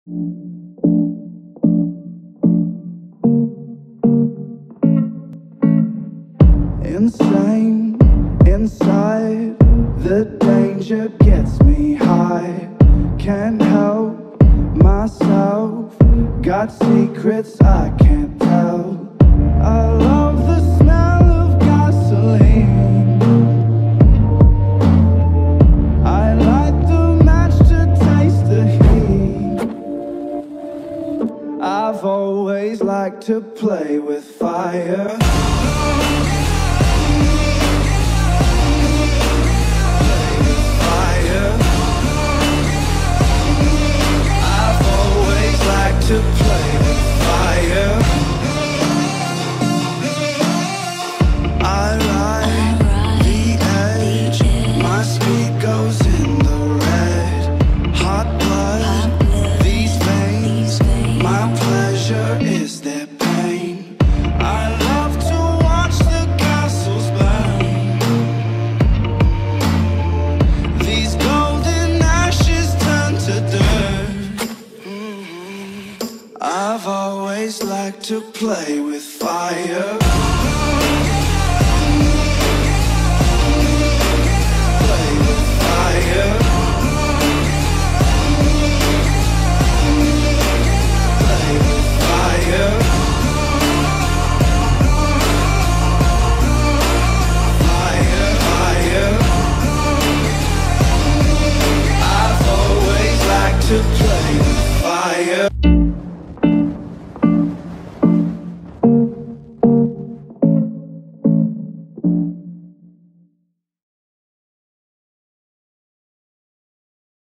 Insane, inside, the danger gets me high. Can't help myself, got secrets I can't tell. I love the smell of gasoline. I light the match to taste the heat. I've always liked to play with fire. To play with fire. I ride the edge, my speed goes in the red. Hot blood, these veins, my pleasure is their pain. I love to watch the castles burn. These golden ashes turn to dirt. I've always liked to play with fire.